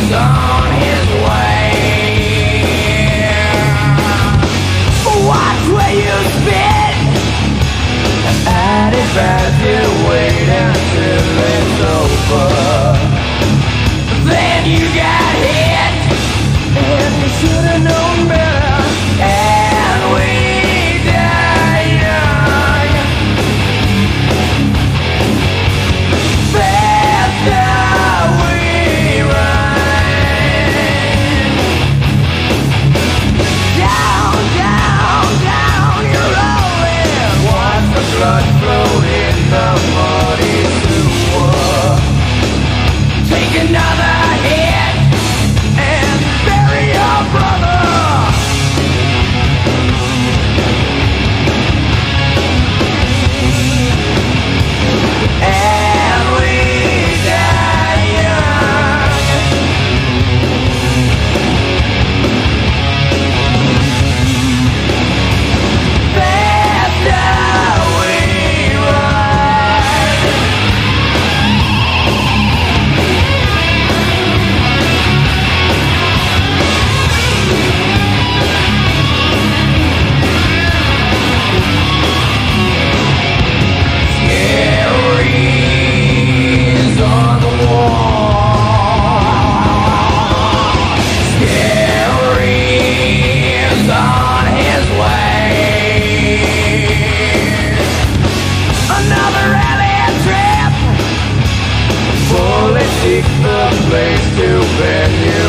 on his way. Watch where you spit, and it's better wait until it's over. Then you got hit, and you should've known better. And we die young. Faster we run. Down, down, down you're rolling. Watch the blood flow in the muddy sewer. Take another hit and bury your brother. And we die young. Faster we run. Scaries on the wall. Scaries on his way. Another rally trip. Bullet seek the place to bend you